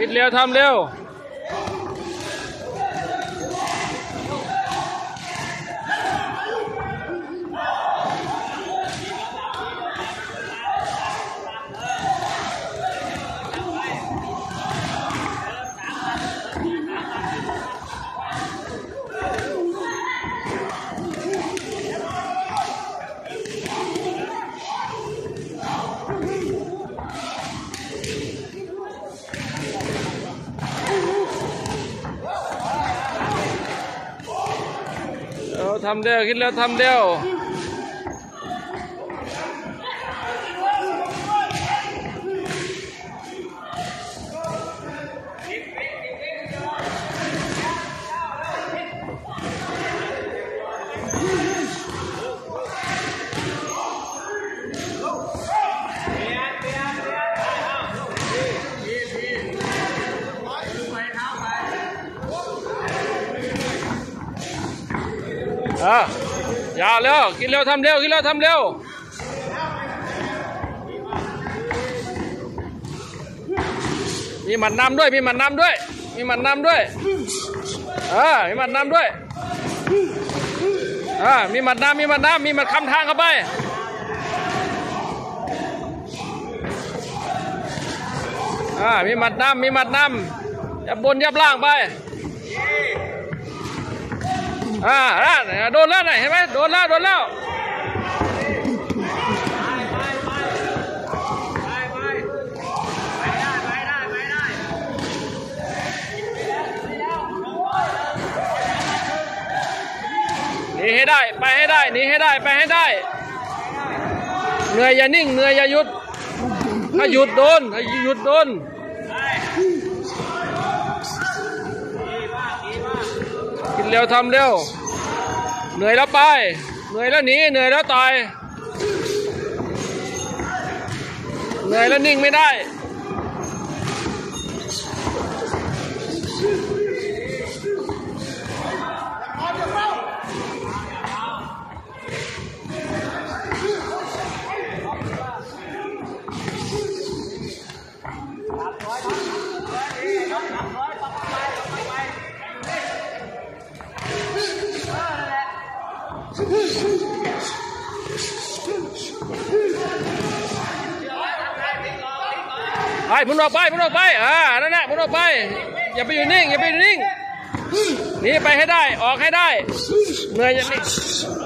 คิดเร็วทำเร็วทำเร็วคิดเร็วทำเร็วอย่าเร็วกินเร็วทำเร็วกินเร็วทำเร็วมีหมัดนำด้วยมีหมัดนำด้วยมีหมัดนำด้วยมีหมัดนำด้วยมีหมัดนำมีหมัดนำมีหมัดคำทางเข้าไปมีหมัดนำมีหมัดนำยับบนยับล่างไปโดนแล้วเห็นไหมโดนแล้วหนีให้ได้ไปให้ได้หนีให้ได้ไปให้ได้เหนื่อยอย่านิ่งเหนื่อยอย่าหยุดถ้าหยุดโดนกินเร็วทำเร็วเหนื่อยแล้วไปเหนื่อยแล้วหนีเหนื่อยแล้วตายเหนื่อยแล้วนิ่งไม่ได้ไปพุ่งออกไปนั่นแหละพุ่งออกไปอย่าไปอยู่นิ่งหนีไปให้ได้ออกให้ได้เหนื่อยอย่านิ่ง